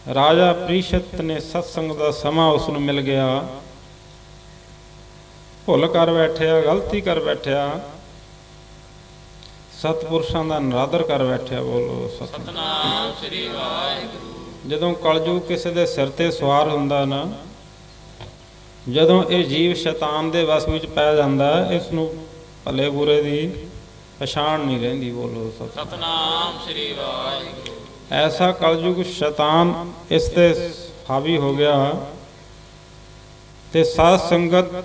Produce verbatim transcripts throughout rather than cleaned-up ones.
ਰਾਜਾ ਪ੍ਰੀਸ਼ਤ ਨੇ ਸਤਸੰਗ ਦਾ ਸਮਾਂ ਉਸ ਨੂੰ ਮਿਲ ਗਿਆ। ਭੁੱਲ ਕਰ ਬੈਠਿਆ, ਗਲਤੀ ਕਰ ਬੈਠਿਆ, ਸਤਪੁਰਸ਼ਾਂ ਦਾ ਨਿਰਾਦਰ ਕਰ ਬੈਠਿਆ। ਬੋਲੋ ਸਤਿਨਾਮ ਸ੍ਰੀ ਵਾਹਿਗੁਰੂ। ਜਦੋਂ ਕਲਯੁਗ ਕਿਸੇ ਦੇ ਸਿਰ ਤੇ ਸਵਾਰ ਹੁੰਦਾ ਨਾ, ਜਦੋਂ ਇਹ ਜੀਵ ਸ਼ੈਤਾਨ ਦੇ ਵਸ ਵਿੱਚ ਪੈ ਜਾਂਦਾ, ਇਸ ਨੂੰ ਭਲੇ ਬੁਰੇ ਦੀ ਪਛਾਣ ਨਹੀਂ ਰਹਿੰਦੀ। ਬੋਲੋ ਸਤਿਨਾਮ ਸ੍ਰੀ ਵਾਹਿਗੁਰੂ। ਐਸਾ ਕਲਯੁਗ ਸ਼ੈਤਾਨ ਇਸ ਤੇ ਹਾਵੀ ਹੋ ਗਿਆ ਤੇ ਸਾਧ ਸੰਗਤ,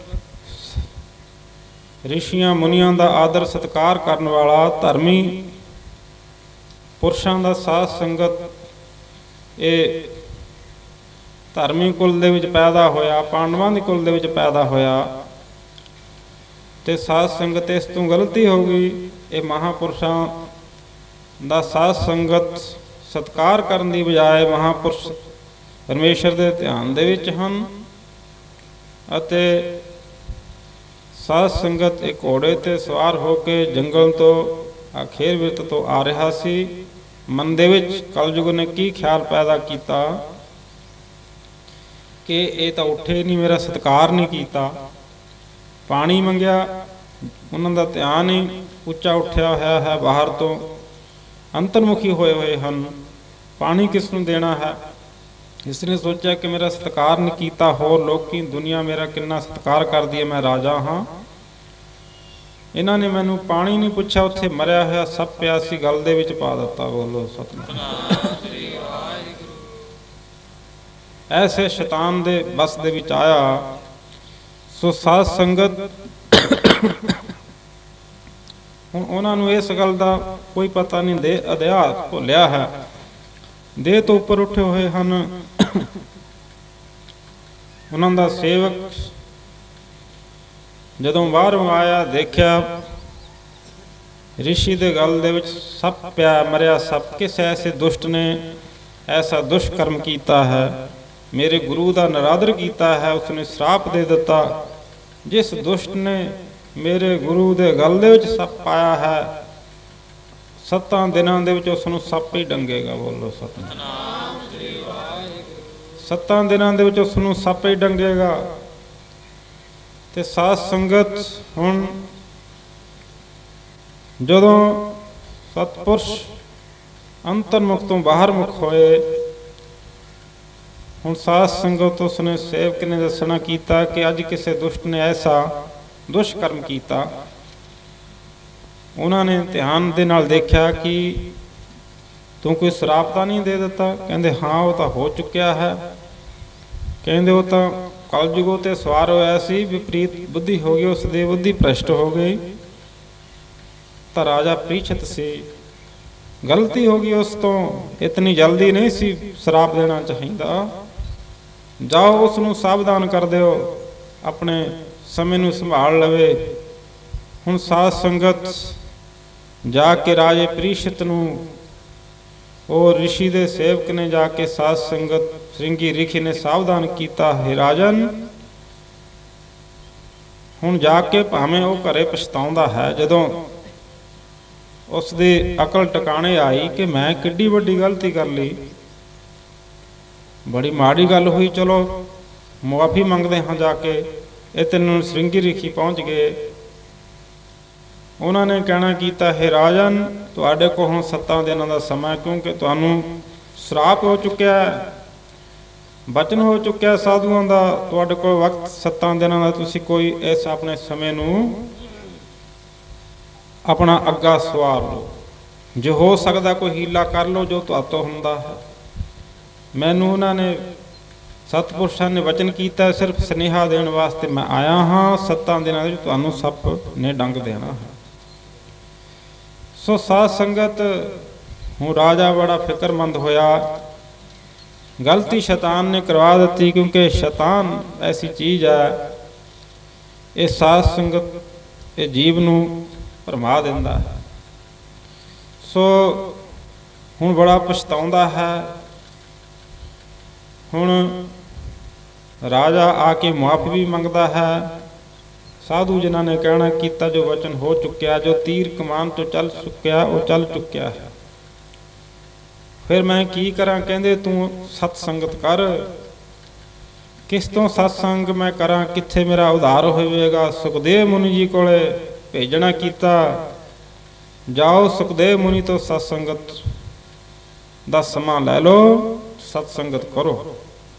ਰਿਸ਼ੀਆਂ ਮੁਨੀਆਂ ਦਾ ਆਦਰ ਸਤਿਕਾਰ ਕਰਨ ਵਾਲਾ, ਧਰਮੀ ਪੁਰਸ਼ਾਂ ਦਾ ਸਾਧ ਸੰਗਤ, ਇਹ ਧਰਮੀ ਕੁਲ ਦੇ ਵਿੱਚ ਪੈਦਾ ਹੋਇਆ, ਪਾਂਡਵਾਂ ਦੇ ਕੁਲ ਦੇ ਵਿੱਚ ਪੈਦਾ ਹੋਇਆ ਤੇ ਸਾਧ ਸੰਗਤ ਇਸ ਤੋਂ ਗਲਤੀ ਹੋ ਗਈ। ਇਹ ਮਹਾਂਪੁਰਸ਼ਾਂ ਦਾ ਸਾਧ ਸੰਗਤ ਸਤਿਕਾਰ ਕਰਨ ਦੀ ਬਜਾਏ ਮਹਾਂਪੁਰਸ਼ ਪਰਮੇਸ਼ਰ ਦੇ ਧਿਆਨ ਦੇ ਵਿੱਚ ਹਨ ਅਤੇ ਸਾਧ ਸੰਗਤ ਇੱਕ ਘੋੜੇ ਤੇ ਸਵਾਰ ਹੋ ਕੇ ਜੰਗਲ ਤੋਂ ਆਖੇਰ ਬਿਰਤ ਤੋਂ ਆ ਰਿਹਾ ਸੀ। ਮਨ ਦੇ ਵਿੱਚ ਕਲਯੁਗ ਨੇ ਕੀ ਖਿਆਲ ਪੈਦਾ ਕੀਤਾ ਕਿ ਇਹ ਤਾਂ ਉੱਠੇ ਨਹੀਂ, ਮੇਰਾ ਸਤਿਕਾਰ ਨਹੀਂ ਕੀਤਾ। ਪਾਣੀ ਮੰਗਿਆ, ਉਹਨਾਂ ਦਾ ਧਿਆਨ ਹੀ ਉੱਚਾ ਉੱਠਿਆ ਹੋਇਆ ਹੈ, ਬਾਹਰ ਤੋਂ ਅੰਤਰਮੁਖੀ ਹੋਏ ਹੋਏ ਹਨ। ਪਾਣੀ ਕਿਸ ਨੂੰ ਦੇਣਾ ਹੈ? ਇਸ ਨੇ ਸੋਚਿਆ ਕਿ ਮੇਰਾ ਸਤਿਕਾਰ ਨਹੀਂ ਕੀਤਾ, ਹੋਰ ਲੋਕੀ ਦੁਨੀਆ ਮੇਰਾ ਕਿੰਨਾ ਸਤਿਕਾਰ ਕਰਦੀ ਹੈ, ਮੈਂ ਰਾਜਾ ਹਾਂ। ਇਹਨਾਂ ਨੇ ਮੈਨੂੰ ਪਾਣੀ ਨਹੀਂ ਪੁੱਛਿਆ, ਉੱਥੇ ਮਰਿਆ ਹੋਇਆ ਸੱਪ ਪਿਆ ਸੀ, ਗਲ ਦੇ ਵਿੱਚ ਪਾ ਦਿੱਤਾ। ਬੋਲੋ ਸਤਿਨਾਮ ਸ੍ਰੀ ਵਾਹਿਗੁਰੂ। ਐਸੇ ਸ਼ੈਤਾਨ ਦੇ ਬਸ ਦੇ ਵਿੱਚ ਆਇਆ। ਸੋ ਸਾਧ ਸੰਗਤ, ਹੁਣ ਉਹਨਾਂ ਨੂੰ ਇਸ ਗੱਲ ਦਾ ਕੋਈ ਪਤਾ ਨਹੀਂ, ਦੇ ਅਧਿਆਤ ਭੁੱਲਿਆ ਹੈ, ਦੇਹ ਤੋਂ ਉੱਪਰ ਉੱਠੇ ਹੋਏ ਹਨ। ਉਹਨਾਂ ਦਾ ਸੇਵਕ ਜਦੋਂ ਬਾਹਰੋਂ ਆਇਆ, ਦੇਖਿਆ ਰਿਸ਼ੀ ਦੇ ਗਲ ਦੇ ਵਿੱਚ ਸੱਪ ਪਿਆ, ਮਰਿਆ ਸੱਪ। ਕਿਸ ਐਸੇ ਦੁਸ਼ਟ ਨੇ ਐਸਾ ਦੁਸ਼ਕਰਮ ਕੀਤਾ ਹੈ, ਮੇਰੇ ਗੁਰੂ ਦਾ ਨਿਰਾਦਰ ਕੀਤਾ ਹੈ, ਉਸਨੇ ਸ਼ਰਾਪ ਦੇ ਦਿੱਤਾ। ਜਿਸ ਦੁਸ਼ਟ ਨੇ ਮੇਰੇ ਗੁਰੂ ਦੇ ਗਲ ਦੇ ਵਿੱਚ ਸੱਪ ਪਾਇਆ ਹੈ, ਸੱਤਾਂ ਦਿਨਾਂ ਦੇ ਵਿੱਚ ਉਸ ਨੂੰ ਸੱਪ ਹੀ ਡੰਗੇਗਾ। ਬੋਲੋ ਸਤਿਨਾਮ ਸ੍ਰੀ ਵਾਹਿਗੁਰੂ। ਸੱਤਾਂ ਦਿਨਾਂ ਦੇ ਵਿੱਚ ਉਸ ਨੂੰ ਸੱਪ ਹੀ ਡੰਗੇਗਾ। ਤੇ ਸਾਧ ਸੰਗਤ, ਹੁਣ ਜਦੋਂ ਸਤਪੁਰਸ਼ ਅੰਤਰਮੁਖ ਤੋਂ ਬਾਹਰ ਮੁਖ ਹੋਏ, ਹੁਣ ਸਾਧ ਸੰਗਤ ਉਸਨੇ ਸੇਵਕ ਨੇ ਦੱਸਣਾ ਕੀਤਾ ਕਿ ਅੱਜ ਕਿਸੇ ਦੁਸ਼ਟ ਨੇ ਐਸਾ ਦੁਸ਼ਕਰਮ ਕੀਤਾ। ਉਹਨਾਂ ਨੇ ਧਿਆਨ ਦੇ ਨਾਲ ਦੇਖਿਆ ਕਿ ਤੂੰ ਕੋਈ ਸ਼ਰਾਪ ਤਾਂ ਨਹੀਂ ਦੇ ਦਿੱਤਾ? ਕਹਿੰਦੇ ਹਾਂ, ਉਹ ਤਾਂ ਹੋ ਚੁੱਕਿਆ ਹੈ। ਕਹਿੰਦੇ ਉਹ ਤਾਂ ਕਲਯੁਗੋਂ ਤੇ ਸਵਾਰ ਹੋਇਆ ਸੀ, ਵਿਪਰੀਤ ਬੁੱਧੀ ਹੋ ਗਈ, ਉਸ ਦੀ ਬੁੱਧੀ ਭ੍ਰਿਸ਼ਟ ਹੋ ਗਈ। ਤਾਂ ਰਾਜਾ ਪ੍ਰੀਸ਼ਤ ਸੀ, ਗਲਤੀ ਹੋ ਗਈ ਉਸ ਤੋਂ, ਇਤਨੀ ਜਲਦੀ ਨਹੀਂ ਸੀ ਸ਼ਰਾਪ ਦੇਣਾ ਚਾਹੀਦਾ। ਜਾਓ, ਉਸ ਨੂੰ ਸਾਵਧਾਨ ਕਰ ਦਿਓ, ਆਪਣੇ ਸਮੇਂ ਨੂੰ ਸੰਭਾਲ ਲਵੇ। ਹੁਣ ਸਾਧ ਸੰਗਤ ਜਾ ਕੇ ਰਾਜੇ ਪ੍ਰੀਸ਼ਤ ਨੂੰ, ਉਹ ਰਿਸ਼ੀ ਦੇ ਸੇਵਕ ਨੇ ਜਾ ਕੇ ਸਾਧ ਸੰਗਤ ਸ੍ਰਿੰਗੀ ਰਿਖੀ ਨੇ ਸਾਵਧਾਨ ਕੀਤਾ, ਹੈ ਰਾਜਨ, ਹੁਣ ਜਾ ਕੇ ਭਾਵੇਂ ਉਹ ਘਰੇ ਪਛਤਾਉਂਦਾ ਹੈ, ਜਦੋਂ ਉਸ ਦੀ ਅਕਲ ਟਿਕਾਣੇ ਆਈ ਕਿ ਮੈਂ ਕਿੱਡੀ ਵੱਡੀ ਗਲਤੀ ਕਰ ਲਈ, ਬੜੀ ਮਾੜੀ ਗੱਲ ਹੋਈ, ਚਲੋ ਮੁਆਫੀ ਮੰਗਦੇ ਹਾਂ ਜਾ ਕੇ। ਇਹ ਤਿੰਨ ਸ੍ਰਿੰਗੀ ਰਿਖੀ ਪਹੁੰਚ ਗਏ। ਉਹਨਾਂ ਨੇ ਕਹਿਣਾ ਕੀਤਾ, ਹੈ ਰਾਜਨ, ਤੁਹਾਡੇ ਕੋਲ ਹੁਣ ਸੱਤਾਂ ਦਿਨਾਂ ਦਾ ਸਮਾਂ, ਕਿਉਂਕਿ ਤੁਹਾਨੂੰ ਸ਼ਰਾਪ ਹੋ ਚੁੱਕਿਆ ਹੈ, ਬਚਨ ਹੋ ਚੁੱਕਿਆ ਸਾਧੂਆਂ ਦਾ, ਤੁਹਾਡੇ ਕੋਲ ਵਕਤ ਸੱਤਾਂ ਦਿਨਾਂ ਦਾ। ਤੁਸੀਂ ਕੋਈ ਇਸ ਆਪਣੇ ਸਮੇਂ ਨੂੰ ਆਪਣਾ ਅੱਗਾ ਸਵਾਰ ਲਓ, ਜੋ ਹੋ ਸਕਦਾ ਕੋਈ ਹੀਲਾ ਕਰ ਲਓ ਜੋ ਤੁਹਾਤੋਂ ਹੁੰਦਾ ਹੈ। ਮੈਨੂੰ ਉਹਨਾਂ ਨੇ ਸਤਪੁਰਸ਼ਾਂ ਨੇ ਵਚਨ ਕੀਤਾ, ਸਿਰਫ ਸੁਨੇਹਾ ਦੇਣ ਵਾਸਤੇ ਮੈਂ ਆਇਆ ਹਾਂ, ਸੱਤਾਂ ਦਿਨਾਂ ਵਿੱਚ ਤੁਹਾਨੂੰ ਸੱਪ ਨੇ ਡੰਗ ਦੇਣਾ ਹੈ। ਸੋ ਸਾਧ ਸੰਗਤ, ਹੁਣ ਰਾਜਾ ਬੜਾ ਫਿਕਰਮੰਦ ਹੋਇਆ। ਗਲਤੀ ਸ਼ੈਤਾਨ ਨੇ ਕਰਵਾ ਦਿੱਤੀ, ਕਿਉਂਕਿ ਸ਼ੈਤਾਨ ਐਸੀ ਚੀਜ਼ ਹੈ, ਇਹ ਸਾਧ ਸੰਗਤ ਇਹ ਜੀਵ ਨੂੰ ਭਰਮਾ ਦਿੰਦਾ ਹੈ। ਸੋ ਹੁਣ ਬੜਾ ਪਛਤਾਉਂਦਾ ਹੈ। ਹੁਣ ਰਾਜਾ ਆ ਕੇ ਮੁਆਫੀ ਵੀ ਮੰਗਦਾ ਹੈ। ਸਾਧੂ ਜਿਨ੍ਹਾਂ ਨੇ ਕਹਿਣਾ ਕੀਤਾ, ਜੋ ਵਚਨ ਹੋ ਚੁੱਕਿਆ, ਜੋ ਤੀਰ ਕਮਾਨ ਤੋਂ ਚੱਲ ਚੁੱਕਿਆ, ਉਹ ਚੱਲ ਚੁੱਕਿਆ ਹੈ। ਫਿਰ ਮੈਂ ਕੀ ਕਰਾਂ? ਕਹਿੰਦੇ ਤੂੰ ਸਤ ਸੰਗਤ ਕਰ। ਕਿਸ ਤੋਂ ਸਤਸੰਗ ਮੈਂ ਕਰਾਂ? ਕਿੱਥੇ ਮੇਰਾ ਉਧਾਰ ਹੋਵੇਗਾ? ਸੁਖਦੇਵ ਮੁਨੀ ਜੀ ਕੋਲੇ ਭੇਜਣਾ ਕੀਤਾ। ਜਾਓ ਸੁਖਦੇਵ ਮੁਨੀ ਤੋਂ ਸਤਸੰਗਤ ਦਾ ਸਮਾਂ ਲੈ ਲਓ, ਸਤਸੰਗਤ ਕਰੋ।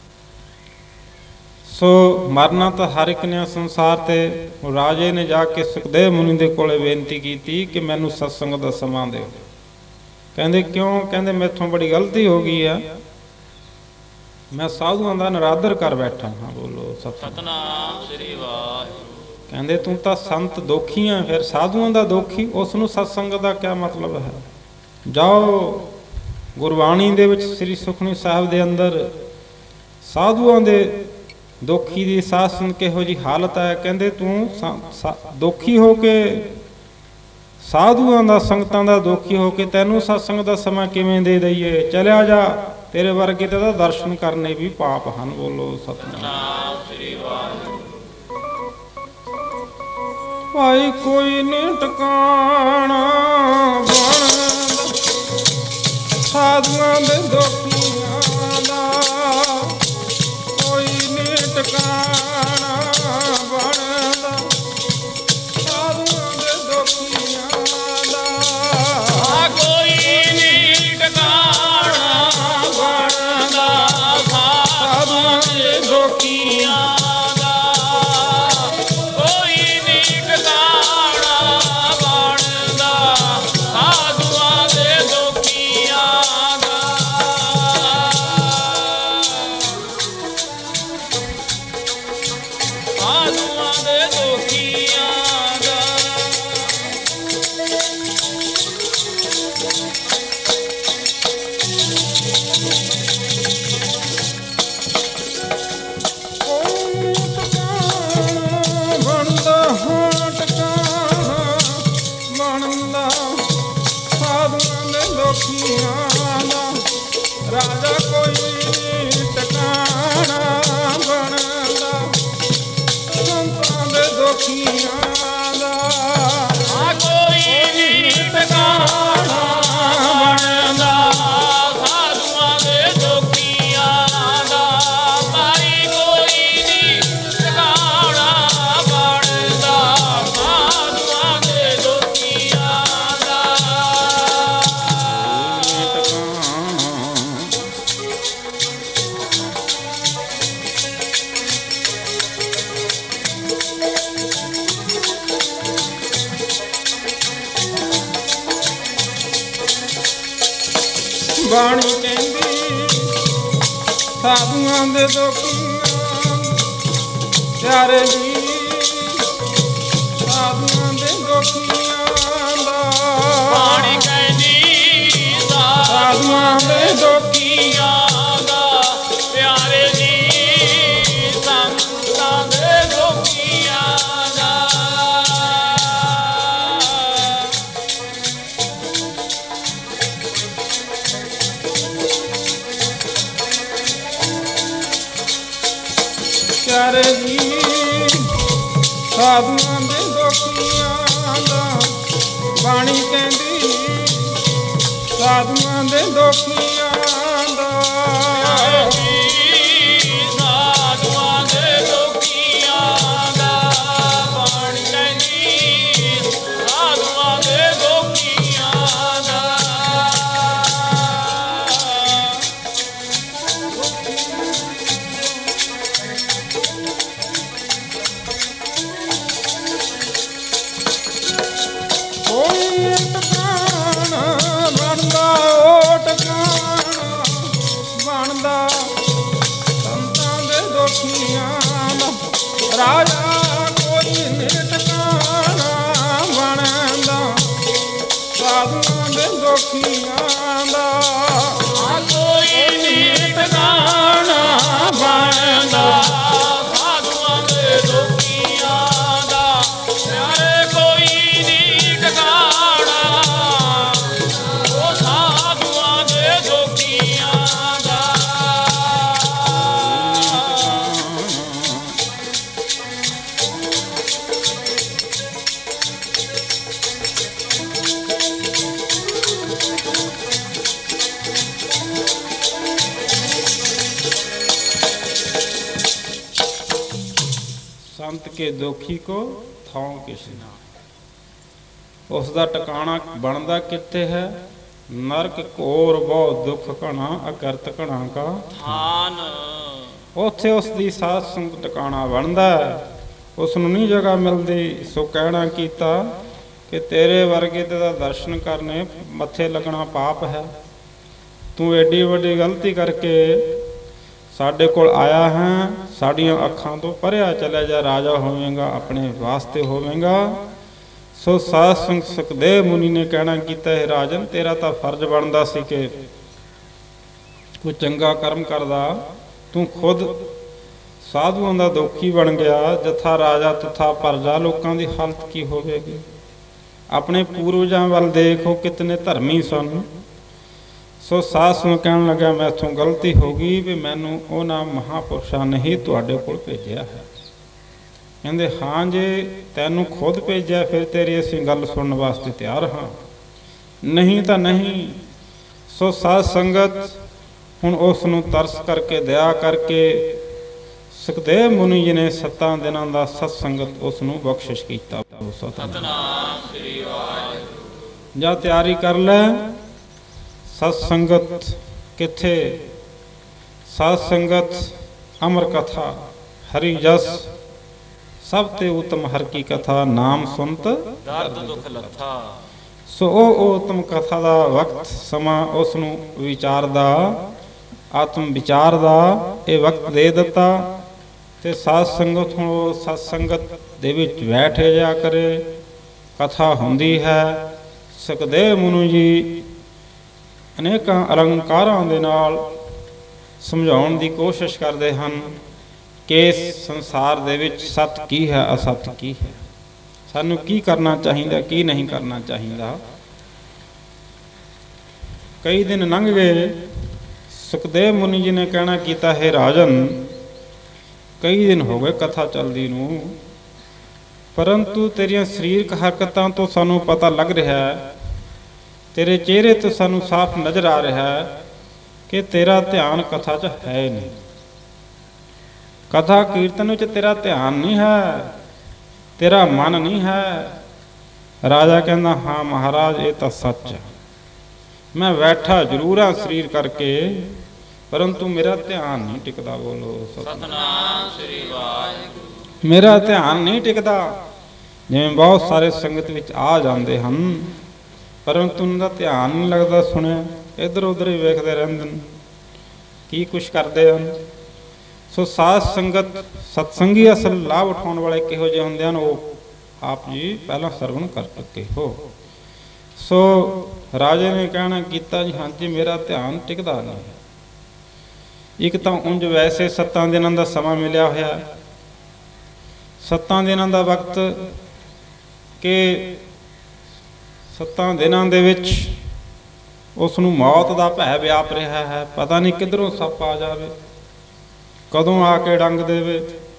ਸੋ ਮਰਨਾ ਤਾਂ ਹਰ ਇੱਕ ਨੇ ਸੰਸਾਰ ਤੇ। ਰਾਜੇ ਨੇ ਜਾ ਕੇ ਸੁਖਦੇਵ ਮੁਨੀ ਦੇ ਕੋਲੇ ਬੇਨਤੀ ਕੀਤੀ ਕਿ ਮੈਨੂੰ ਸਤਸੰਗ ਦਾ ਸਮਾਂ ਦਿਓ। ਕਹਿੰਦੇ ਕਿਉਂ? ਕਹਿੰਦੇ ਮੈਥੋਂ ਬੜੀ ਗਲਤੀ ਹੋ ਗਈ ਆ, ਮੈਂ ਸਾਧੂਆਂ ਦਾ ਨਰਾਦਰ ਕਰ ਬੈਠਾ ਹਾਂ। ਬੋਲੋ ਸਤਨਾਮ ਸ੍ਰੀ ਵਾਹਿਗੁਰੂ। ਕਹਿੰਦੇ ਤੂੰ ਤਾਂ ਸੰਤ ਦੋਖੀ ਆ, ਫਿਰ ਸਾਧੂਆਂ ਦਾ ਦੋਖੀ, ਉਸ ਨੂੰ ਸਤਸੰਗ ਦਾ ਕਿਆ ਮਤਲਬ ਹੈ? ਜਾਓ ਗੁਰਬਾਣੀ ਦੇ ਵਿੱਚ ਸ੍ਰੀ ਸੁਖਮਨੀ ਸਾਹਿਬ ਦੇ ਅੰਦਰ ਸਾਧੂਆਂ ਦੇ ਦੋਖੀ ਦੀ ਸਾਸਨ ਕਿਹੋ ਜਿਹੀ ਹਾਲਤ ਹੈ। ਕਹਿੰਦੇ ਤੂੰ ਦੋਖੀ ਹੋ ਕੇ, ਸਾਧੂਆਂ ਦਾ ਸੰਗਤਾਂ ਦਾ ਦੋਖੀ ਹੋ ਕੇ ਤੈਨੂੰ ਸਤਸੰਗ ਦਾ ਸਮਾਂ ਕਿਵੇਂ ਦੇ ਦਈਏ? ਚਲਿਆ ਜਾ, ਤੇਰੇ ਵਰਗੇ ਤੇ ਤਾਂ ਦਰਸ਼ਨ ਕਰਨੇ ਵੀ ਪਾਪ ਹਨ। ਬੋਲੋ ਸਤਨਾਮ ਸ੍ਰੀ ਵਾਹਿਗੁਰੂ। ਭਾਈ ਕੋਈ ਨੀ ਟਿਕਾਣਾ ਬਣਦਾ ਸਾਧੂਆਂ ਦੇ ਦੋਖੀਆਂ ਦਾ, ਕੋਈ ਨੀ ਟਿਕਾਣਾ ਬਣਦਾ ਸਾਧੂਆਂ ਦੇ ਦੋਖੀਆਂ ਦਾ, ਕੋਈ ਨੀ ਟਿਕਾਣਾ ਬਣਦਾ ਸਾਧੂਆਂ ਦੇ ਦੋਖੀਆਂ ਦਾ, ਕੋਈ ਨੀ ਟਿਕਾਣਾ ਬਣਦਾ ਸਾਧੂਆਂ ਦੇ ਦੋਖੀਆਂ ਦਾ। ਸਾਧੂਆਂ ਦੇ ਦੋਖੀਆਂ ਦਾ ਬਣਦਾ ਹਾਂ ਟਿਕਾਣਾ ਬਣਦਾ ਸਾਧੂਆਂ ਦੇ ਦੋਖੀਆਂ ਦਾ, ਰਾਜਾ ਕੋਈ ਟਿਕਾਣਾ ਬਣਦਾ ਸੰਤਾਂ ਦੇ ਦੋਖੀਆਂ ਦਾ, ਕੋਈ ਨੀ ਟਿਕਾਣਾ ਬਣਦਾ ਸਾਧੂਆਂ ਦੇ ਦੋਖੀਆਂ ਦਾ, ਭਾਈ ਕੋਈ ਨੀ ਟਿਕਾਣਾ ਬਣਦਾ ਸਾਧੂਆਂ ਦੇ ਦੋਖੀਆਂ ਦਾ। ਬਾਣੀ ਕਹਿੰਦੀ ਸਾਧੂਆਂ ਦੇ ਦੋਖੀਆਂ ਪਿਆਰੇ ਜੀ, ਸਾਧੂਆਂ ਦੇ ਦੋਖੀਆਂ ਦਾ। ਬਾਣੀ ਕਹਿੰਦੀ ਸਾਧੂਆਂ ਦੇ ਦੋਖੀਆਂ ਦਾ, ਪਿਆਰੇ ਜੀ ਸੰਤਾਂ ਦੇ ਦੋਖੀਆਂ ਦਾ। ਪਿਆਰੇ ਜੀ ਸਾਧੂਆਂ ਦੇ ਦੋਖੀਆਂ ਦਾ, ਬਾਣੀ ਕਹਿੰਦੀ ਸਾਧੂਆਂ ਦੇ ਦੋਖੀਆਂ ਦਾ, ਪਿਆਰੇ ਜੀ ਸਾਧੂਆਂ ਦੇ ਦੋਖੀਆਂ ਦਾ, ਬਾਣੀ ਕਹਿੰਦੀ ਸਾਧੂਆਂ ਦੇ ਦੋਖੀਆਂ ਦਾ। ਕੋਈ ਟਿਕਾਣਾ ਬਣਦਾ, ਉਹ ਟਿਕਾਣਾ ਬਣਦਾ ਸੰਤਾਂ ਦੇ ਦੋਖੀਆਂ ਦਾ, ਰਾਜਾ ਕੋਈ ਨੀ ਟਿਕਾਣਾ ਬਣਦਾ ਸਾਧੂਆਂ ਦੇ ਦੋਖੀਆਂ ਦਾ, ਕੋਈ ਨੀ ਟਿਕਾਣਾ ਬਣਦਾ ਸਾਧੂਆਂ ਦੇ ਦੋਖੀਆਂ ਦਾ, ਪਿਆਰੇ ਕੋਈ ਨੀ ਟਿਕਾਣਾ ਉਹ ਸਾਧੂਆਂ ਦੇ ਦੋਖੀਆਂ ਦਾ। अंत के दोखी को थां किस ना। उसका टिकाणा बनता कित्थे है? नरक घोर बहुत दुख घना अकरत घना का थान। उत्थे उसकी साध संगत टिकाणा बनता है, उसनूं नहीं जगह मिलती। सो कहना कीता कि तेरे वर्गे ते दा दर्शन करने मत्थे लगना पाप है। तू एडी वड्डी गलती करके साडे कोल आया है, साड़ियाँ अखां तो परिया चले जा, राजा होवेगा अपने वास्ते होवेगा। सो साध संग सुखदेव मुनि ने कहना कीता है राजन तेरा तो फर्ज बनता सी कि कोई चंगा कर्म करदा, तू खुद साधुओं का दोखी बन गया। जथा राजा तथा प्रजा लोगों की हालत की होवेगी। अपने पूर्वजों वाल देखो कितने धर्मी सन। सो सास संग कहन लगा मैथों गलती हो गई भी मैनू उन्हां महापुरुषां ने ही तुहाडे कोल भेजिया है। कहते हाँ जे तैनू खुद भेजा फिर तेरी असीं गल सुनने वास्ते तैयार हाँ, नहीं तो नहीं। सो साध संगत हुण उसनूं तरस करके दया करके सुखदेव मुनि जी ने सत्तां दिनां दा सत्संगत उसनूं बख्शिश कीता। सतनाम श्री वाहिगुरू। जा तैयारी कर लै। सत्संगत किथे? सत्संगत अमर कथा हरि जस सब ते उत्तम हर की कथा नाम सुनत दर्द दुख लथा। सो ओ उत्तम कथा दा वक्त समा उसनूं विचार दा आत्म विचार दा ये वक्त दे दिता। ते साध संगत हुण सत्संगत दे विच बैठ जा करे, कथा हुंदी है। सुखदेव मुनि जी अनेकां अलंकारां दे नाल समझाउण दी कोशिश करदे हन कि इस संसार दे विच सत की है असत की है, सानू की करना चाहिए की नहीं करना चाहिए। कई दिन लंघ गए। सुखदेव मुनि जी ने कहना कीता है राजन कई दिन हो गए कथा चलदी नूं, परंतु तेरियां शरीरक हरकतां तो सानू पता लग रहा है, तेरे चेहरे तो सानू साफ नज़र आ रहा है कि तेरा ध्यान कथा च है नहीं। कथा कीर्तन च तेरा ध्यान नहीं है, तेरा मन नहीं है। राजा कहना हाँ महाराज ये तो सच है, मैं बैठा जरूर हाँ शरीर करके परंतु मेरा ध्यान नहीं टिकता। बोलो सतनाम श्री वाहिगुरू। मेरा ध्यान नहीं टिकता। जिवें बहुत सारे संगत विच आ जाते हैं परंतु उनका ध्यान नहीं लगता। सुने इधर उधर ही वेखते रहते हैं की कुछ करते हैं। सो साध संगत सत्संगी असल लाभ उठाने वाले किहो जिहे हुंदे हन वो आप जी पहला सरवण कर चुके हो। सो राजे ने कहना कीता जी हाँ जी मेरा ध्यान टिकता नहीं है। एक तो उंज वैसे सत्तां दिनां दा समा मिलिया होया, सत्तां दिनां दा वक्त के सत्तां दिनां दे विच उसनूं मौत दा भै व्याप रहा है। पता नहीं किधरों सप आ जाए, कदों आके डंग देवे।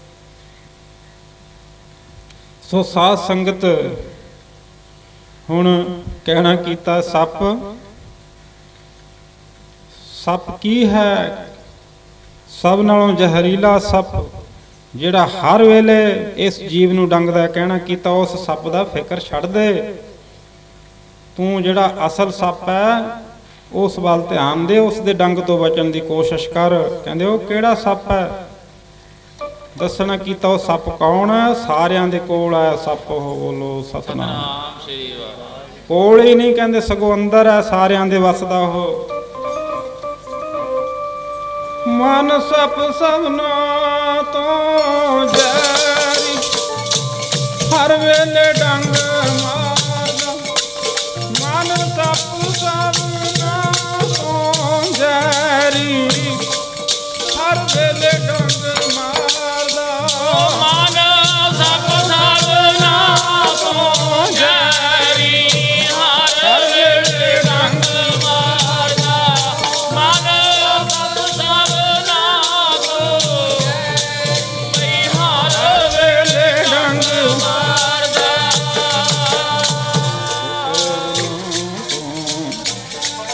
सो साध संगत हुण कहना कीता सप सप की है? सब नालों जहरीला सप जिहड़ा हर वेले इस जीव नूं डंगदा। कहना कीता उस सप दा फिकर छड्ड दे, तू जिहड़ा असल सप है उस वाल ध्यान दे, उस दे डंग तो बचन की कोशिश कर। कहंदे वो किहड़ा सप है? दसना कीता वो सप कौन है? सारियां दे कोल आया सप हो। बोलो सतनाम श्री वाहिगुरू। कोल ही नहीं कहंदे सगों अंदर है, सारियां दे वसदा हो। मन सप सबना तो जैरी हर वेले डंग मारदा। मन सप सबना तो जैरी हर वेले डंग मारदा। मन सप सबना तो जैरी हर वेले डंग मारदा। मन सप सबना तो जैरी हर वेले डंग मारदा।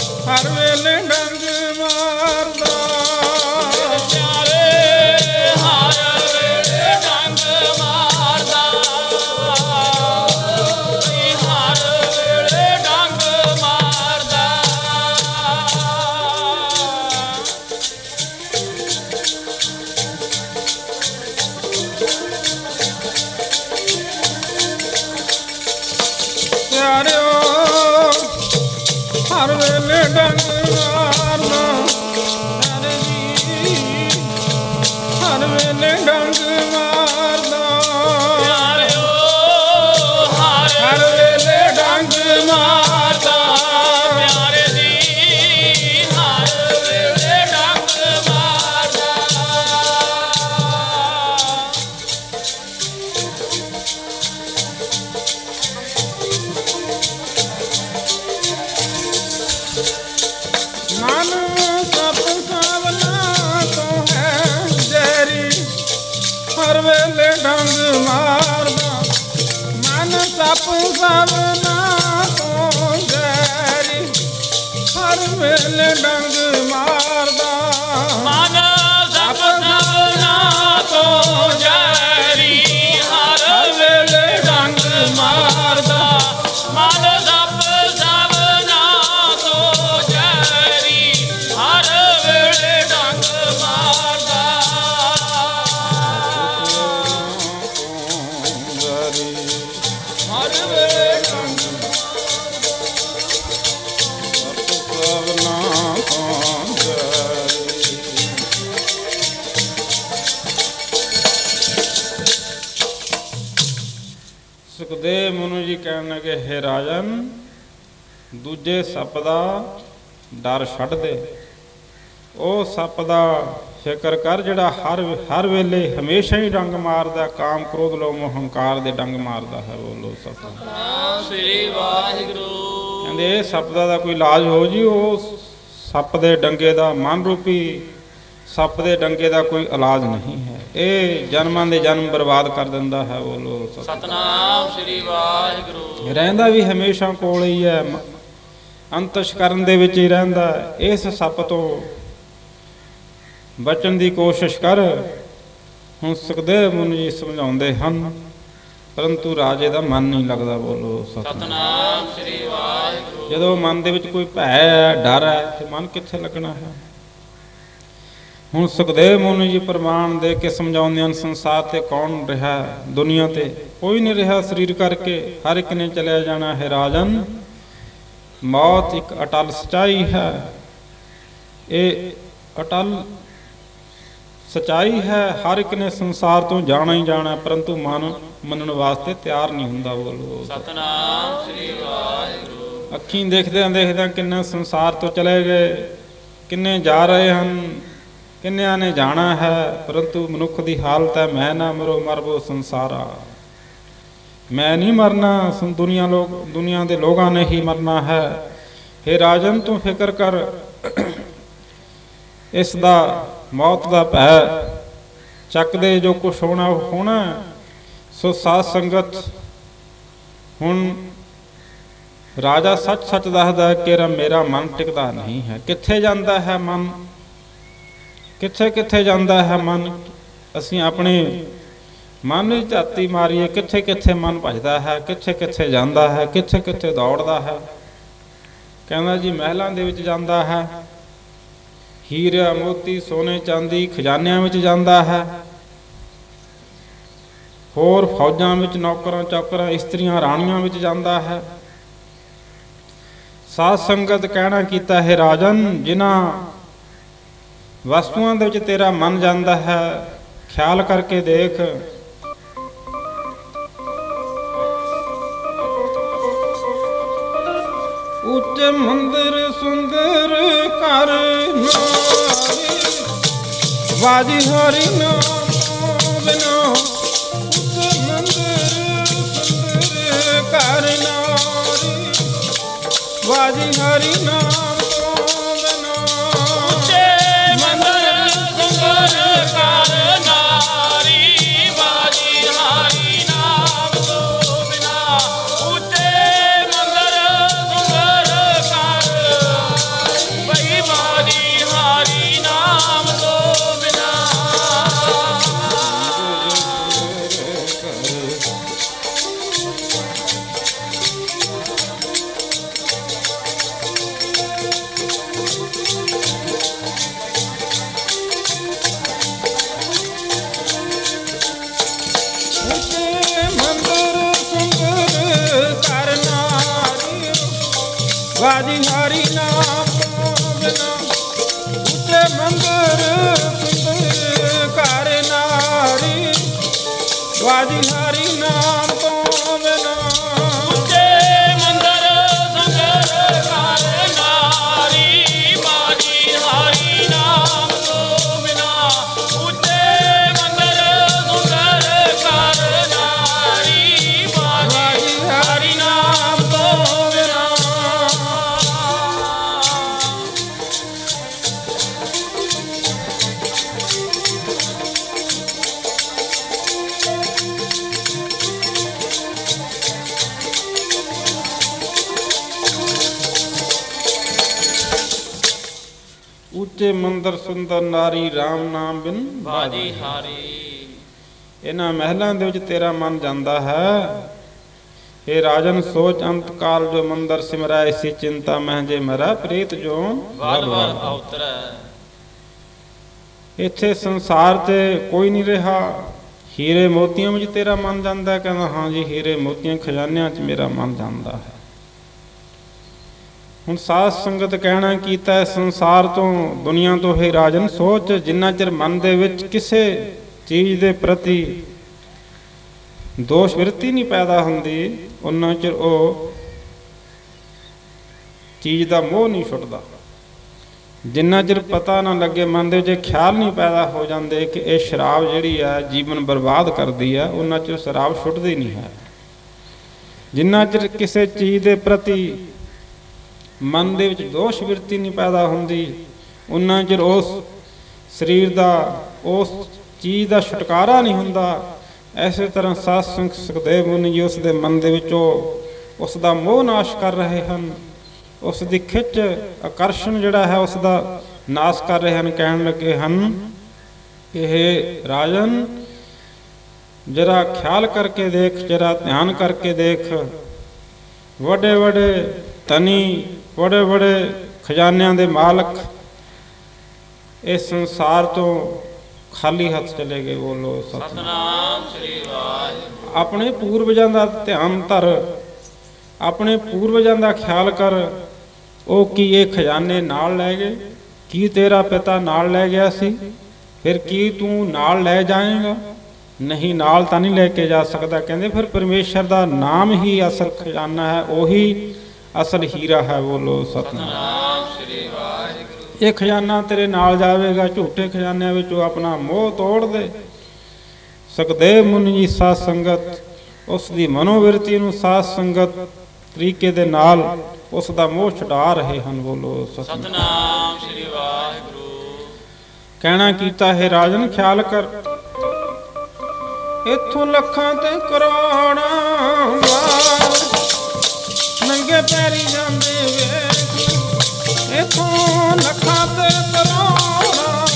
ਹਰ ਵੇਲੇ ਡੰਗ ਮਾਰਦਾ ਸਭਨਾ ਤੋਂ ਜੈਰੀ ਹਰ ਵੇਲੇ ਡੰਗ ਮਾਰਦਾ ਮਨ ਸਭ ਸਭਨਾ ਤੋਂ ਜੈਰੀ ਹਰ ਵੇਲੇ ਡੰਗ ਮਾਰਦਾ ਮਨ ਸਭ ਸਭਨਾ ਤੋਂ ਜੈਰੀ ਹਰ ਵੇਲੇ ਡੰਗ ਮਾਰਦਾ ਸੁਖਦੇਵ ਮੁਨੀ ਜੀ ਕਹਿਣ ਲੱਗੇ, ਹੈ ਰਾਜਨ, ਦੂਜੇ ਸੱਪ ਦਾ ਡਰ ਛੱਡ ਦੇ। ਉਹ ਸੱਪ ਦਾ ਫਿਕਰ ਕਰ ਜਿਹੜਾ ਹਰ ਹਰ ਵੇਲੇ ਹਮੇਸ਼ਾ ਹੀ ਡੰਗ ਮਾਰਦਾ, ਕਾਮ ਕ੍ਰੋਧ ਲੋਭ ਮੋਹ ਹੰਕਾਰ ਦੇ ਡੰਗ ਮਾਰਦਾ ਹੈ। ਬੋਲੋ ਸਤਿਨਾਮ ਸ੍ਰੀ ਵਾਹਿਗੁਰੂ। ਕਹਿੰਦੇ ਇਹ ਸੱਪ ਦਾ ਤਾਂ ਕੋਈ ਇਲਾਜ ਹੋ ਜੀ, ਉਹ ਸੱਪ ਦੇ ਡੰਗੇ ਦਾ, ਮਨ ਰੂਪੀ ਸੱਪ ਦੇ ਡੰਗੇ ਦਾ ਕੋਈ ਇਲਾਜ ਨਹੀਂ ਹੈ। ਇਹ ਜਨਮਾਂ ਦੇ ਜਨਮ ਬਰਬਾਦ ਕਰ ਦਿੰਦਾ ਹੈ। ਬੋਲੋ ਸਤਿਨਾਮ ਸ੍ਰੀ ਵਾਹਿਗੁਰੂ। ਰਹਿੰਦਾ ਵੀ ਹਮੇਸ਼ਾ ਕੋਲ ਹੀ ਹੈ, ਅੰਤਸ਼ਕਰਨ ਦੇ ਵਿੱਚ ਹੀ ਰਹਿੰਦਾ। ਇਸ ਸੱਪ ਤੋਂ ਬਚਣ ਦੀ ਕੋਸ਼ਿਸ਼ ਕਰ। ਹੁਣ ਸੁਖਦੇਵ ਮੁਨੀ ਜੀ ਸਮਝਾਉਂਦੇ ਹਨ, ਪਰੰਤੂ ਰਾਜੇ ਦਾ ਮਨ ਨਹੀਂ ਲੱਗਦਾ। ਬੋਲੋ ਸਤਿਨਾਮ ਸ੍ਰੀ ਵਾਹਿਗੁਰੂ। ਜਦੋਂ ਮਨ ਦੇ ਵਿੱਚ ਕੋਈ ਭੈ ਹੈ, ਡਰ ਹੈ, ਤੇ ਮਨ ਕਿੱਥੇ ਲੱਗਣਾ ਹੈ। ਹੁਣ ਸੁਖਦੇਵ ਮੁਨੀ ਜੀ ਪ੍ਰਮਾਣ ਦੇ ਕੇ ਸਮਝਾਉਂਦੇ ਹਨ, ਸੰਸਾਰ ਤੇ ਕੌਣ ਰਿਹਾ, ਦੁਨੀਆ ਤੇ ਕੋਈ ਨਹੀਂ ਰਿਹਾ ਸਰੀਰ ਕਰਕੇ, ਹਰ ਇੱਕ ਨੇ ਚਲਿਆ ਜਾਣਾ ਹੈ। ਰਾਜਨ, ਮੌਤ ਇੱਕ ਅਟਲ ਸੱਚਾਈ ਹੈ। ਇਹ ਅਟਲ ਸੱਚਾਈ ਹੈ, ਹਰ ਇੱਕ ਨੇ ਸੰਸਾਰ ਤੋਂ ਜਾਣਾ ਹੀ ਜਾਣਾ, ਪਰੰਤੂ ਮਨ ਮੰਨਣ ਵਾਸਤੇ ਤਿਆਰ ਨਹੀਂ ਹੁੰਦਾ। ਬੋਲੋ ਸਤਿਨਾਮ ਸ੍ਰੀ ਵਾਹਿਗੁਰੂ। ਅੱਖੀਂ ਦੇਖਦਿਆਂ ਦੇਖਦਿਆਂ ਕਿੰਨੇ ਸੰਸਾਰ ਤੋਂ ਚਲੇ ਗਏ, ਕਿੰਨੇ ਜਾ ਰਹੇ ਹਨ, ਕਿੰਨਿਆਂ ਨੇ ਜਾਣਾ ਹੈ, ਪਰੰਤੂ ਮਨੁੱਖ ਦੀ ਹਾਲਤ ਹੈ, ਮੈਂ ਨਾ ਮਰੋ ਮਰਬੋ ਸੰਸਾਰਾ। ਮੈਂ ਨਹੀਂ ਮਰਨਾ, ਦੁਨੀਆ ਲੋਕ ਦੁਨੀਆ ਦੇ ਲੋਕਾਂ ਨੇ ਹੀ ਮਰਨਾ ਹੈ। ਹੇ ਰਾਜਨ, ਤੂੰ ਫਿਕਰ ਕਰ, ਇਸ ਦਾ ਮੌਤ ਦਾ ਭੈ ਚੱਕਦੇ, ਜੋ ਕੁਛ ਹੋਣਾ ਉਹ ਹੋਣਾ। ਸੋ ਸਾਧ ਸੰਗਤ, ਹੁਣ ਰਾਜਾ ਸੱਚ ਸੱਚ ਦੱਸਦਾ ਕਿ ਮੇਰਾ ਮਨ ਟਿਕਦਾ ਨਹੀਂ ਹੈ। ਕਿੱਥੇ ਜਾਂਦਾ ਹੈ ਮਨ, ਕਿੱਥੇ ਕਿੱਥੇ ਜਾਂਦਾ ਹੈ ਮਨ। ਅਸੀਂ ਆਪਣੇ ਮਨ ਵਿੱਚ ਝਾਤੀ ਮਾਰੀਏ, ਕਿੱਥੇ ਕਿੱਥੇ ਮਨ ਭਜਦਾ ਹੈ, ਕਿੱਥੇ ਕਿੱਥੇ ਜਾਂਦਾ ਹੈ, ਕਿੱਥੇ ਕਿੱਥੇ ਦੌੜਦਾ ਹੈ। ਕਹਿੰਦਾ ਜੀ ਮਹਿਲਾਂ ਦੇ ਵਿੱਚ ਜਾਂਦਾ ਹੈ, ਹੀਰਾ ਮੋਤੀ ਸੋਨੇ ਚਾਂਦੀ ਖਜ਼ਾਨਿਆਂ ਵਿੱਚ ਜਾਂਦਾ ਹੈ, ਹੋਰ ਫੌਜਾਂ ਵਿੱਚ ਨੌਕਰਾਂ ਚਾਕਰਾਂ ਇਸਤਰੀਆਂ ਰਾਣੀਆਂ ਵਿੱਚ ਜਾਂਦਾ ਹੈ। ਸਾਧ ਸੰਗਤ ਕਹਿਣਾ ਕੀਤਾ ਹੈ, ਰਾਜਨ, ਜਿਨ੍ਹਾਂ ਵਸਤੂਆਂ ਦੇ ਵਿੱਚ ਤੇਰਾ ਮਨ ਜਾਂਦਾ ਹੈ, ਖਿਆਲ ਕਰਕੇ ਦੇਖ। ਉੱਚੇ ਮੰਦਰ ਸੁੰਦਰ ਘਰ ਨਾਰੀ, ਵਾਜੀ ਹਰੀ ਨਾਮ ਬਿਨਾ। ਉੱਚੇ ਮੰਦਰ ਸੁੰਦਰ ਘਰ ਨਾਰੀ, ਵਾਜੀ ਹਰੀ ਨਾਮ ਬਾਜੀ ਹਰੀ ਨਾਮ ਤੋਂ ਬਿਨਾ ਉੱਚੇ ਮੰਦਰ ਸੁੰਦਰ ਘਰ ਨਾਰੀ ਬਾਜੀ ਹਰੀ ਨਾਮ ਤੋਂ ਬਿਨਾ ਉੱਚੇ ਮੰਦਰ ਸੁੰਦਰ ਘਰ ਨਾਰੀ ਬਾਜੀ ਹਰੀ ਨਾਮ ਤੋਂ ਬਿਨਾ ਉੱਚੇ ਮੰਦਰ ਸੁੰਦਰ ਘਰ ਨਾਰੀ ਬਾਜੀ ਹਰੀ ਨਾਮ ਤੋਂ ਬਿਨਾ ਉੱਚੇ ਮੰਦਰ ਸੁੰਦਰ ਨਾਰੀ RAM ਨਾਮ ਬਿਨ ਬਾਜੀ ਹਾਰੀ। ਇਹਨਾਂ ਮਹਿਲਾਂ ਦੇ ਵਿੱਚ ਤੇਰਾ ਮਨ ਜਾਂਦਾ ਹੈ। ਇਹ ਰਾਜਨ ਸੋਚ ਅੰਤ ਕਾਲ ਜੋ ਮੰਦਰ ਸਿਮਰੈ ਇਸੀ ਚਿੰਤਾ ਮਹਿ ਜੇ ਮਰੈ ਪ੍ਰੀਤ ਜੋ ਵਲ ਵਲ ਅਵਤਰੈ। ਇੱਥੇ ਸੰਸਾਰ 'ਤੇ ਕੋਈ ਨਹੀਂ ਰਿਹਾ। ਹੀਰੇ ਮੋਤੀਆਂ ਵਿੱਚ ਤੇਰਾ ਮਨ ਜਾਂਦਾ। ਕਹਿੰਦਾ ਹਾਂ ਜੀ, ਹੀਰੇ ਮੋਤੀਆਂ ਖਜ਼ਾਨਿਆਂ 'ਚ ਮੇਰਾ ਮਨ ਜਾਂਦਾ ਹੈ। ਹੁਣ ਸਾਧ ਸੰਗਤ ਕਹਿਣਾ ਕੀਤਾ ਸੰਸਾਰ ਤੋਂ ਦੁਨੀਆ ਤੋਂ ਹੈ ਰਾਜਨ ਸੋਚ, ਜਿੰਨਾ ਚਿਰ ਮਨ ਦੇ ਵਿੱਚ ਕਿਸੇ ਚੀਜ਼ ਦੇ ਪ੍ਰਤੀ ਦੋਸ਼ ਵਿਰਤੀ ਨਹੀਂ ਪੈਦਾ ਹੁੰਦੀ, ਉਹਨਾਂ ਚਿਰ ਉਹ ਚੀਜ਼ ਦਾ ਮੋਹ ਨਹੀਂ ਛੁੱਟਦਾ। ਜਿੰਨਾ ਚਿਰ ਪਤਾ ਨਾ ਲੱਗੇ ਮਨ ਦੇ ਵਿੱਚ ਖਿਆਲ ਨਹੀਂ ਪੈਦਾ ਹੋ ਜਾਂਦੇ ਕਿ ਇਹ ਸ਼ਰਾਬ ਜਿਹੜੀ ਹੈ ਜੀਵਨ ਬਰਬਾਦ ਕਰਦੀ ਹੈ, ਉਹਨਾਂ ਚਿਰ ਸ਼ਰਾਬ ਛੁੱਟਦੀ ਨਹੀਂ ਹੈ। ਜਿੰਨਾ ਚਿਰ ਕਿਸੇ ਚੀਜ਼ ਦੇ ਪ੍ਰਤੀ ਮਨ ਦੇ ਵਿੱਚ ਦੋਸ਼ ਵਿਰਤੀ ਨਹੀਂ ਪੈਦਾ ਹੁੰਦੀ, ਉਹਨਾਂ ਚਿਰ ਉਸ ਸਰੀਰ ਦਾ ਉਸ ਚੀਜ਼ ਦਾ ਛੁਟਕਾਰਾ ਨਹੀਂ ਹੁੰਦਾ। ਐਸੇ ਤਰ੍ਹਾਂ ਸਾਧ ਸੰਗਤ ਸੁਖਦੇਵ ਮੁਨੀ ਜੀ ਉਸ ਦੇ ਮਨ ਦੇ ਵਿੱਚੋਂ ਉਸ ਦਾ ਮੋਹ ਨਾਸ਼ ਕਰ ਰਹੇ ਹਨ, ਉਸ ਦੀ ਖਿੱਚ ਆਕਰਸ਼ਣ ਜਿਹੜਾ ਹੈ ਉਸ ਦਾ ਨਾਸ਼ ਕਰ ਰਹੇ ਹਨ। ਕਹਿਣ ਲੱਗੇ ਹਨ ਕਿ ਇਹ ਰਾਜਨ ਜਰਾ ਖਿਆਲ ਕਰਕੇ ਦੇਖ, ਜਰਾ ਧਿਆਨ ਕਰਕੇ ਦੇਖ, ਵੱਡੇ ਵੱਡੇ ਧਨੀ, ਬੜੇ ਬੜੇ ਖਜ਼ਾਨਿਆਂ ਦੇ ਮਾਲਕ ਇਸ ਸੰਸਾਰ ਤੋਂ ਖਾਲੀ ਹੱਥ ਚਲੇ ਗਏ। ਬੋਲੋ ਸਤਨਾਮ ਸ੍ਰੀ ਵਾਹਿਗੁਰੂ। ਆਪਣੇ ਪੂਰਵਜਾਂ ਦਾ ਧਿਆਨ ਧਰ, ਆਪਣੇ ਪੂਰਵਜਾਂ ਦਾ ਖਿਆਲ ਕਰ। ਉਹ ਕੀ ਇਹ ਖਜ਼ਾਨੇ ਨਾਲ ਲੈ ਗਏ? ਕੀ ਤੇਰਾ ਪਿਤਾ ਨਾਲ ਲੈ ਗਿਆ ਸੀ? ਫਿਰ ਕੀ ਤੂੰ ਨਾਲ ਲੈ ਜਾਏਗਾ? ਨਹੀਂ, ਨਾਲ ਤਾਂ ਨਹੀਂ ਲੈ ਕੇ ਜਾ ਸਕਦਾ। ਕਹਿੰਦੇ ਫਿਰ ਪਰਮੇਸ਼ਰ ਦਾ ਨਾਮ ਹੀ ਅਸਲ ਖਜ਼ਾਨਾ ਹੈ, ਉਹੀ ਅਸਲ ਹੀਰਾ ਹੈ। ਬੋਲੋ ਸਤਨਾਮ ਸ੍ਰੀ ਵਾਹਿਗੁਰੂ। ਇਹ ਖਜ਼ਾਨਾ ਤੇਰੇ ਨਾਲ ਜਾਵੇਗਾ। ਝੂਠੇ ਖਜ਼ਾਨਿਆਂ ਵਿੱਚੋਂ ਆਪਣਾ ਮੋਹ ਤੋੜ ਦੇ। ਸੁਖਦੇਵ ਮੁਨੀ ਜੀ ਸਾਧ ਸੰਗਤ ਉਸ ਦੀ ਮਨੋਵਿਰਤੀ ਨੂੰ ਸਾਧ ਸੰਗਤ ਤਰੀਕੇ ਦੇ ਨਾਲ ਉਸ ਦਾ ਮੋਹ ਛੁਡਾ ਰਹੇ ਹਨ। ਬੋਲੋ ਸਤਨਾਮ ਸ੍ਰੀ ਵਾਹਿਗੁਰੂ। ਕਹਿਣਾ ਕੀਤਾ ਹੈ ਰਾਜਨ ਖਿਆਲ ਕਰ, ਇੱਥੋਂ ਲੱਖਾਂ ਤੇ ਕਰੋੜਾਂ ਵਾਰ ਨੰਗੇ ਪੈਰੀ ਜਾਂਦੇ ਵੇਖ, ਇੱਥੋਂ ਲੱਖਾਂ ਤੇ ਕਰੋੜਾਂ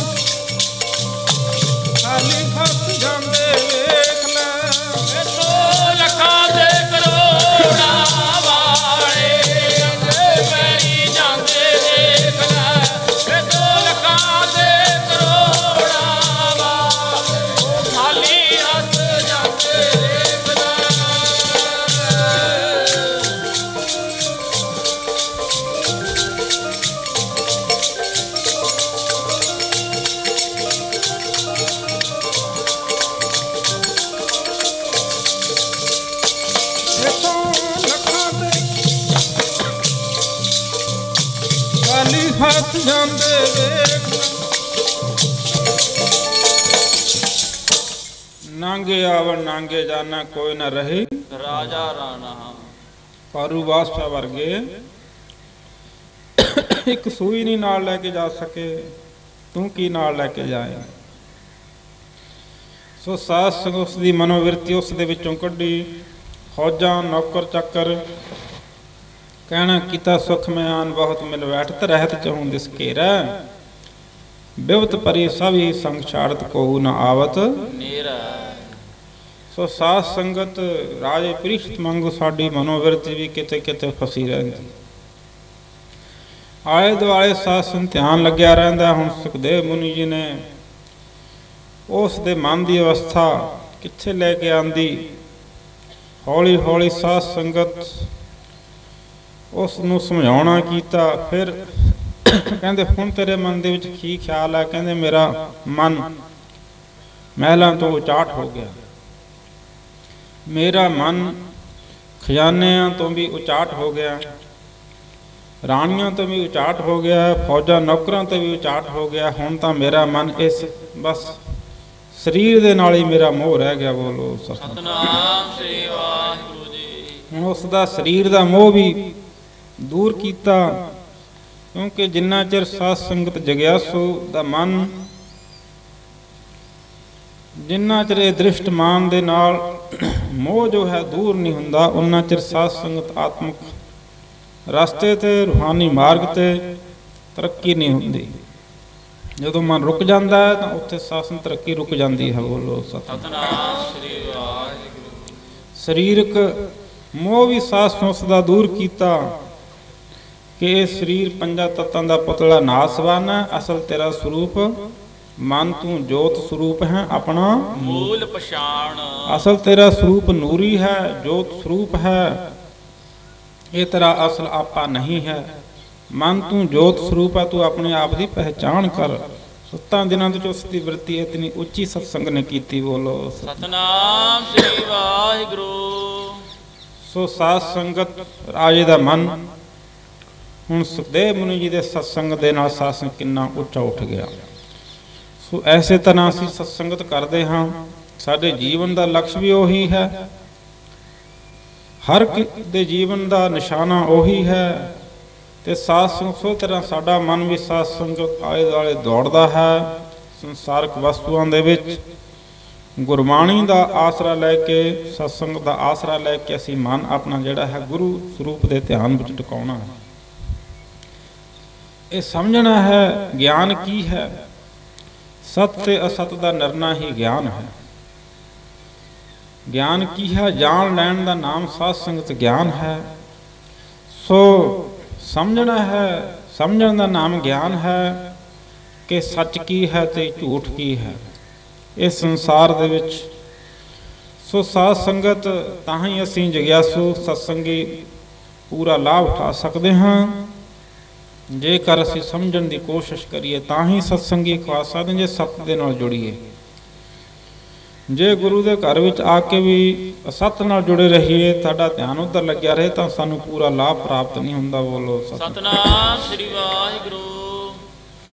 ਖਾਲੀ ਹੱਥ ਜਾਂਦੇ ਵੇਖ ਲੈ। ਇੱਥੋਂ ਲੱਖਾਂ ਤੇ ਕਰੋੜਾਂ ਵਾਲੇ ਨੰਗੇ ਪੈਰੀ ਜਾਂਦੇ ਵੇਖ ਲੈ। ਇੱਥੋਂ ਲੱਖਾਂ ਤੇ ਕਰੋੜਾਂ ਵਾਲੇ ਖਾਲੀ ਹੱਥ ਜਾਂਦੇ ਵੇਖ ਲੈ। ਹੱਥ ਜਾਂਦੇ ਵੇਖ, ਨਾਂਗੇ ਆਵਣ ਨਾਂਗੇ ਜਾਣਾ ਕੋਈ ਨਾ ਰਹੇ। ਰਾਜਾ ਰਾਣਾ ਪਾਰੂ ਬਾਦਸ਼ਾਹ ਵਰਗੇ ਇੱਕ ਸੂਈ ਨਹੀਂ ਨਾਲ ਲੈ ਕੇ ਜਾ ਸਕੇ, ਤੂੰ ਕੀ ਨਾਲ ਲੈ ਕੇ ਜਾਏ? ਸੋ ਸਾਧ ਸੰਗਤ ਉਸ ਦੀ ਮਨੋਵਿਰਤੀ ਉਸ ਦੇ ਵਿੱਚੋਂ ਕੱਢੀ। ਫੌਜਾਂ ਨੌਕਰ ਚਾਕਰ ਕਹਿਣਾ ਕੀਤਾ ਸੁਖ ਮੈਂ ਆਨ ਬਹੁਤ ਮਿਲ ਬੈਠਤ ਰਹਿਤ ਚਹੂੰ ਦਿਸ ਘੇਰਾ, ਬਿਵਤ ਪਰੀ ਸਭੀ ਸੰਗ ਛਾੜਤ ਕੋਹੁ ਨ ਆਵਤ ਨੇਰਾ। ਸੋ ਸਾਧ ਸੰਗਤ ਰਾਜੇ ਪ੍ਰੀਸ਼ਤ ਮੰਗੂ ਸਾਡੀ ਮਨੋਵਿਰਤੀ ਵੀ ਕਿਤੇ ਕਿਤੇ ਫਸੀ ਰਹਿੰਦੀ। ਆਲੇ ਦੁਆਲੇ ਸਾਧ ਸੰਗਤ ਧਿਆਨ ਲੱਗਿਆ ਰਹਿੰਦਾ। ਹੁਣ ਸੁਖਦੇਵ ਮੁਨੀ ਜੀ ਨੇ ਉਸ ਦੇ ਮਨ ਦੀ ਅਵਸਥਾ ਕਿੱਥੇ ਲੈ ਕੇ ਆਂਦੀ। ਹੌਲੀ ਹੌਲੀ ਸਾਧ ਸੰਗਤ ਉਸ ਨੂੰ ਸਮਝਾਉਣਾ ਕੀਤਾ। ਫਿਰ ਕਹਿੰਦੇ ਹੁਣ ਤੇਰੇ ਮਨ ਦੇ ਵਿੱਚ ਕੀ ਖਿਆਲ ਹੈ? ਕਹਿੰਦੇ ਮੇਰਾ ਮਨ ਮਹਿਲਾਂ ਤੋਂ ਉਚਾਟ ਹੋ ਗਿਆ, ਮੇਰਾ ਮਨ ਖਜ਼ਾਨਿਆਂ ਤੋਂ ਵੀ ਉਚਾਟ ਹੋ ਗਿਆ, ਰਾਣੀਆਂ ਤੋਂ ਵੀ ਉਚਾਟ ਹੋ ਗਿਆ, ਫੌਜਾਂ ਨੌਕਰਾਂ ਤੋਂ ਵੀ ਉਚਾਟ ਹੋ ਗਿਆ। ਹੁਣ ਤਾਂ ਮੇਰਾ ਮਨ ਇਸ ਬਸ ਸਰੀਰ ਦੇ ਨਾਲ ਹੀ ਮੇਰਾ ਮੋਹ ਰਹਿ ਗਿਆ। ਬੋਲੋ ਸਤਨਾਮ ਸ੍ਰੀ ਵਾਹਿਗੁਰੂ ਜੀ। ਹੁਣ ਉਸ ਦਾ ਸਰੀਰ ਦਾ ਮੋਹ ਵੀ ਦੂਰ ਕੀਤਾ, ਕਿਉਂਕਿ ਜਿੰਨਾ ਚਿਰ ਸਾਧ ਸੰਗਤ ਜਗਿਆਸੂ ਦਾ ਮਨ, ਜਿੰਨਾ ਚਿਰ ਇਹ ਦ੍ਰਿਸ਼ਟਮਾਨ ਦੇ ਨਾਲ ਮੋਹ ਜੋ ਹੈ ਦੂਰ ਨਹੀਂ ਹੁੰਦਾ, ਉਹਨਾਂ ਚਿਰ ਸਾਧ ਸੰਗਤ ਆਤਮਿਕ ਰਸਤੇ ਤੇ, ਰੂਹਾਨੀ ਮਾਰਗ ਤੇ ਤਰੱਕੀ ਨਹੀਂ ਹੁੰਦੀ। ਜਦੋਂ ਮਨ ਰੁਕ ਜਾਂਦਾ ਹੈ ਤਾਂ ਉੱਥੇ ਸਾਧ ਸੰਗਤ ਤਰੱਕੀ ਰੁਕ ਜਾਂਦੀ ਹੈ। ਬੋਲੋ ਸਤਨਾਮ ਸ੍ਰੀ ਵਾਹਿਗੁਰੂ। ਸਰੀਰਕ ਮੋਹ ਵੀ ਸਾਧ ਸੰਗਤ ਦਾ ਦੂਰ ਕੀਤਾ ਕਿ ਇਹ ਸਰੀਰ ਪੰਜਾਂ ਤੱਤਾਂ ਦਾ ਪੁਤਲਾ ਨਾਸਵਾਨ ਹੈ, ਅਸਲ ਤੇਰਾ ਸਰੂਪ ਮਨ ਤੂੰ ਜੋਤ ਸਰੂਪ ਹੈ, ਆਪਣਾ ਮੂਲ ਪਛਾਣ। ਅਸਲ ਤੇਰਾ ਸਰੂਪ ਨੂਰੀ ਹੈ, ਜੋਤ ਸਰੂਪ ਹੈ, ਇਹ ਤੇਰਾ ਅਸਲ ਆਪਾ ਨਹੀਂ ਹੈ। ਮਨ ਤੂੰ ਜੋਤ ਸਰੂਪ ਹੈ, ਤੂੰ ਆਪਣੇ ਆਪ ਦੀ ਪਹਿਚਾਣ ਕਰ। ਸੱਤਾਂ ਦਿਨਾਂ ਤੋਂ ਉਸ ਦੀ ਵਰਤੀ ਇਤਨੀ ਉੱਚੀ ਸਤਸੰਗ ਨੇ ਕੀਤੀ। ਬੋਲੋ ਸਤਨਾਮ ਸ੍ਰੀ ਵਾਹਿਗੁਰੂ। ਸੋ ਸਾਧ ਸੰਗਤ ਰਾਜੇ ਦਾ ਮਨ ਹੁਣ ਸੁਖਦੇਵ ਮੁਨੀ ਜੀ ਦੇ ਸਤਸੰਗ ਦੇ ਨਾਲ ਸਾਧ ਸੰਗਤ ਕਿੰਨਾ ਉੱਚਾ ਉੱਠ ਗਿਆ। ਸੋ ਐਸੇ ਤਰ੍ਹਾਂ ਅਸੀਂ ਸਤਸੰਗਤ ਕਰਦੇ ਹਾਂ, ਸਾਡੇ ਜੀਵਨ ਦਾ ਲਕਸ਼ ਵੀ ਉਹੀ ਹੈ, ਹਰ ਇੱਕ ਦੇ ਜੀਵਨ ਦਾ ਨਿਸ਼ਾਨਾ ਉਹੀ ਹੈ। ਤੇ ਸਾਧ ਸੰਗਤ ਸੋ ਤਰ੍ਹਾਂ ਸਾਡਾ ਮਨ ਵੀ ਸਾਧ ਸੰਗਤ ਆਲੇ ਦੁਆਲੇ ਦੌੜਦਾ ਹੈ, ਸੰਸਾਰਕ ਵਸਤੂਆਂ ਦੇ ਵਿੱਚ। ਗੁਰਬਾਣੀ ਦਾ ਆਸਰਾ ਲੈ ਕੇ, ਸਤਸੰਗ ਦਾ ਆਸਰਾ ਲੈ ਕੇ ਅਸੀਂ ਮਨ ਆਪਣਾ ਜਿਹੜਾ ਹੈ ਗੁਰੂ ਸਰੂਪ ਦੇ ਧਿਆਨ ਵਿੱਚ ਟਿਕਾਉਣਾ ਹੈ। ਇਹ ਸਮਝਣਾ ਹੈ ਗਿਆਨ ਕੀ ਹੈ। ਸਤ ਤੇ ਅਸਤ ਦਾ ਨਿਰਣਾ ਹੀ ਗਿਆਨ ਹੈ। ਗਿਆਨ ਕੀ ਹੈ? ਜਾਣ ਲੈਣ ਦਾ ਨਾਮ ਸਾਧ ਸੰਗਤ ਗਿਆਨ ਹੈ। ਸੋ ਸਮਝਣਾ ਹੈ, ਸਮਝਣ ਦਾ ਨਾਮ ਗਿਆਨ ਹੈ ਕਿ ਸੱਚ ਕੀ ਹੈ ਤੇ ਝੂਠ ਕੀ ਹੈ ਇਸ ਸੰਸਾਰ ਦੇ ਵਿੱਚ। ਸੋ ਸਾਧ ਸੰਗਤ ਤਾਂ ਹੀ ਅਸੀਂ ਜਗਿਆਸੂ ਸਤਸੰਗੀ ਪੂਰਾ ਲਾਭ ਉਠਾ ਸਕਦੇ ਹਾਂ। ਜੇਕਰ ਅਸੀਂ ਸਮਝਣ ਦੀ ਕੋਸ਼ਿਸ਼ ਕਰੀਏ ਤਾਂ ਹੀ ਸਤਸੰਗੀ ਖਵਾ ਸਕਦੇ, ਜੇ ਸਤ ਦੇ ਨਾਲ ਜੁੜੀਏ। ਜੇ ਗੁਰੂ ਦੇ ਘਰ ਵਿੱਚ ਆ ਕੇ ਵੀ ਅਸਤ ਨਾਲ ਜੁੜੇ ਰਹੀਏ, ਸਾਡਾ ਧਿਆਨ ਉੱਧਰ ਲੱਗਿਆ ਰਹੇ, ਤਾਂ ਸਾਨੂੰ ਪੂਰਾ ਲਾਭ ਪ੍ਰਾਪਤ ਨਹੀਂ ਹੁੰਦਾ। ਬੋਲੋ ਸਤਨਾਮ ਸ੍ਰੀ ਵਾਹਿਗੁਰੂ।